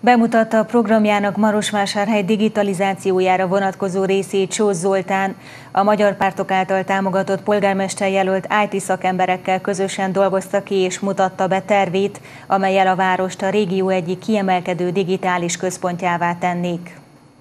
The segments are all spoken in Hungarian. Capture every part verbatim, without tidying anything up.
Bemutatta a programjának Marosvásárhely digitalizációjára vonatkozó részét Sós Zoltán. A magyar pártok által támogatott polgármesterjelölt i té szakemberekkel közösen dolgozta ki és mutatta be tervét, amellyel a várost a régió egyik kiemelkedő digitális központjává tennék.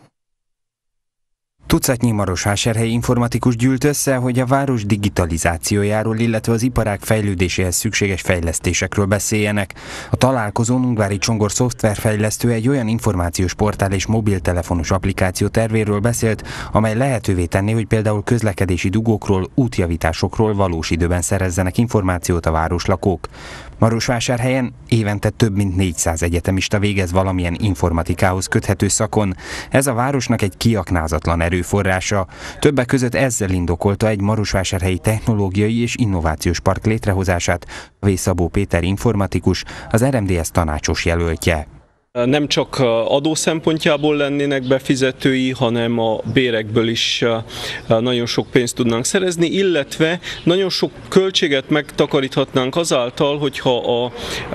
Tucatnyi marosvásárhelyi informatikus gyűlt össze, hogy a város digitalizációjáról, illetve az iparág fejlődéséhez szükséges fejlesztésekről beszéljenek. A találkozón Ungvári Csongor szoftverfejlesztő egy olyan információs portál és mobiltelefonos applikáció tervéről beszélt, amely lehetővé tenné, hogy például közlekedési dugókról, útjavításokról valós időben szerezzenek információt a városlakók. Marosvásárhelyen évente több mint négyszáz egyetemista végez valamilyen informatikához köthető szakon. Ez a városnak egy kiaknázatlan erőforrása. Többek között ezzel indokolta egy marosvásárhelyi technológiai és innovációs park létrehozását V. Szabó Péter informatikus, az er em dé es tanácsos jelöltje. Nem csak adó szempontjából lennének befizetői, hanem a bérekből is nagyon sok pénzt tudnánk szerezni, illetve nagyon sok költséget megtakaríthatnánk azáltal, hogyha a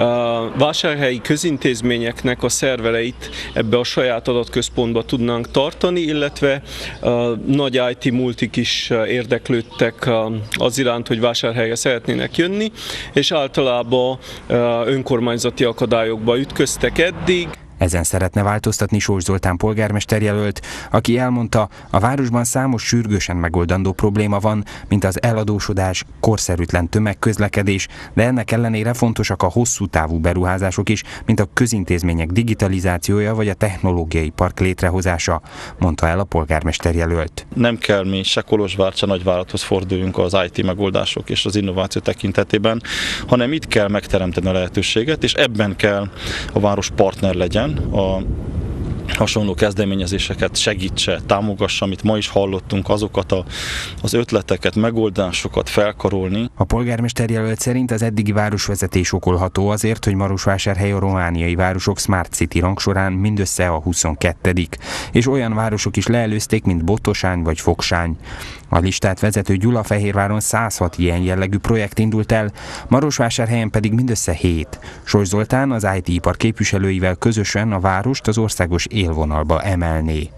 vásárhelyi közintézményeknek a szervereit ebbe a saját adatközpontba tudnánk tartani, illetve nagy i té multik is érdeklődtek az iránt, hogy vásárhelyre szeretnének jönni, és általában önkormányzati akadályokba ütköztek eddig. Ezen szeretne változtatni Sós Zoltán polgármesterjelölt, aki elmondta, a városban számos sürgősen megoldandó probléma van, mint az eladósodás, korszerűtlen tömegközlekedés, de ennek ellenére fontosak a hosszú távú beruházások is, mint a közintézmények digitalizációja vagy a technológiai park létrehozása, mondta el a polgármesterjelölt. Nem kell mi se Kolozsvár, se nagyvállalathoz forduljunk az i té megoldások és az innováció tekintetében, hanem itt kell megteremteni a lehetőséget, és ebben kell a város partner legyen, a hasonló kezdeményezéseket segítse, támogassa, amit ma is hallottunk, azokat a, az ötleteket, megoldásokat felkarolni. A polgármesterjelölt szerint az eddigi városvezetés okolható azért, hogy Marosvásárhely a romániai városok Smart City rangsorán mindössze a huszonkettedik és olyan városok is leelőzték, mint Botosány vagy Fogsány. A listát vezető Gyulafehérváron száz hat ilyen jellegű projekt indult el, Marosvásárhelyen pedig mindössze hét. Sós Zoltán az i té ipar képviselőivel közösen a várost az országos élvonalba emelné.